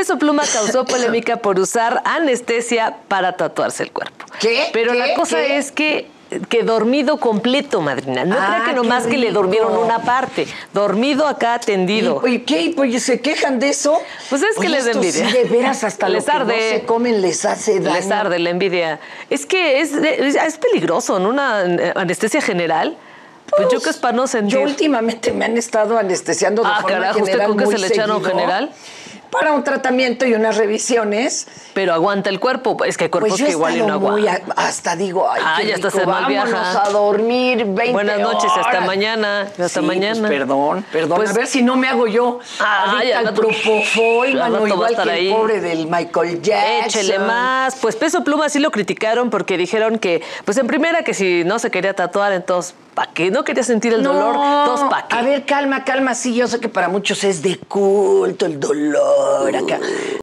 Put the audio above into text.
Peso Pluma causó polémica por usar anestesia para tatuarse el cuerpo. ¿Qué? Pero la cosa es que dormido completo, madrina. No crea que nomás que le durmieron una parte. Dormido acá, tendido. ¿Y qué? Pues se quejan de eso. Pues es que les da envidia. Sí, de veras, hasta les lo que arde. no se comen les hace daño. Les arde la envidia. Es que es peligroso, ¿no? Una anestesia general. Pues yo que es para no sentir. Yo últimamente me han estado anestesiando de forma carajo, general. ¿usted con qué muy se le echaron seguido, general? Para un tratamiento y unas revisiones. Pero aguanta el cuerpo. Es que hay cuerpos Pues yo que igual y no aguantan. Hasta digo, ay, qué ya hasta rico, se mal vámonos viaja. a dormir 20 Buenas noches, horas. hasta mañana. Hasta Sí, mañana. Pues perdón. Pues, a ver si no me hago yo adicta al propofol, mano, igual que el pobre del Michael Jackson. Échele más. Pues Peso Pluma sí lo criticaron porque dijeron que, pues en primera que si no se quería tatuar, entonces, ¿para qué? No quería sentir el dolor, entonces, ¿para qué? A ver, calma, sí, yo sé que para muchos es de culto el dolor acá.